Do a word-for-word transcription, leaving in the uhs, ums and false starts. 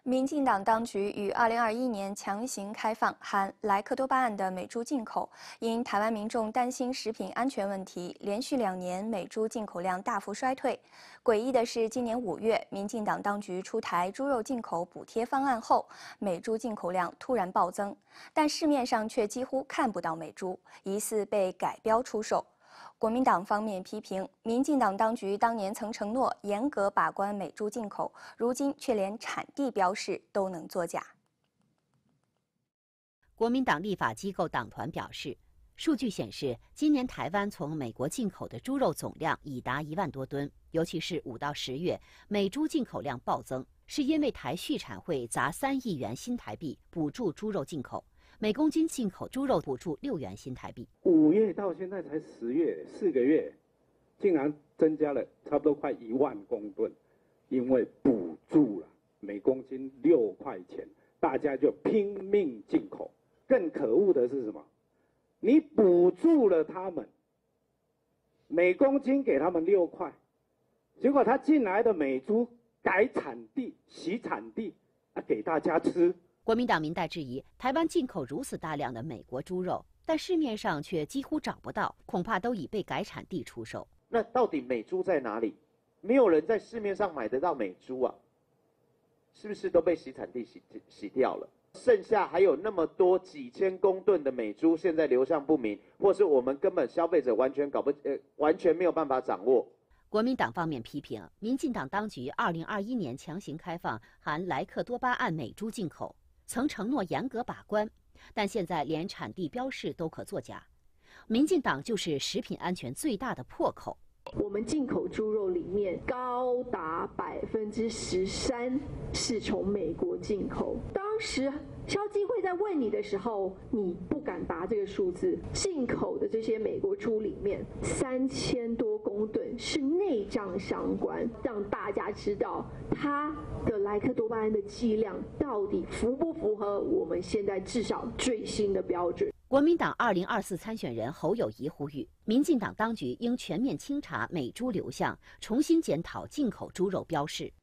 民进党当局于二零二一年强行开放含莱克多巴胺的美猪进口，因台湾民众担心食品安全问题，连续两年美猪进口量大幅衰退。诡异的是，今年五月，民进党当局出台猪肉进口补贴方案后，美猪进口量突然暴增，但市面上却几乎看不到美猪，疑似被改标出售。 国民党方面批评，民进党当局当年曾承诺严格把关美猪进口，如今却连产地标示都能作假。 国民党立法机构党团表示，数据显示，今年台湾从美国进口的猪肉总量已达一万多吨，尤其是五到十月，美猪进口量暴增，是因为台畜产会砸三亿元新台币补助猪肉进口。 每公斤进口猪肉补助六元新台币。 五月到现在才十月，四个月，竟然增加了差不多快一万公吨，因为补助了，每公斤六块钱，大家就拼命进口。更可恶的是什么？你补助了他们，每公斤给他们六块，结果他进来的美猪改产地、洗产地啊，给大家吃。 国民党民代质疑，台湾进口如此大量的美国猪肉，但市面上却几乎找不到，恐怕都已被改产地出售。 那到底美猪在哪里？没有人在市面上买得到美猪啊，是不是都被洗产地洗洗掉了？剩下还有那么多几千公吨的美猪，现在流向不明，或是我们根本消费者完全搞不呃完全没有办法掌握。 国民党方面批评，民进党当局二零二一年强行开放含莱克多巴胺美猪进口。 曾承诺严格把关，但现在连产地标示都可作假，民进党就是食品安全最大的破口。 我们进口猪肉里面高达百分之十三是从美国进口。当时消基会在问你的时候，你不敢答这个数字。进口的这些美国猪里面，三千多公吨是内脏相关，让大家知道它的莱克多巴胺的剂量到底符不符合我们现在至少最新的标准。 国民党二零二四参选人侯友宜呼吁，民进党当局应全面清查美猪流向，重新检讨进口猪肉标示。